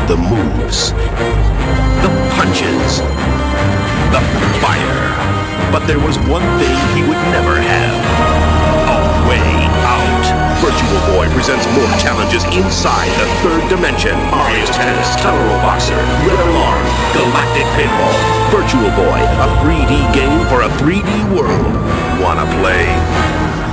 The moves. The punches. The fire. But there was one thing he would never have. A way out. Virtual Boy presents more challenges inside the third dimension. Mario Tennis, Tunnel Boxer, Red Alarm, Galactic Pinball. Virtual Boy, a 3D game for a 3D world. Wanna play?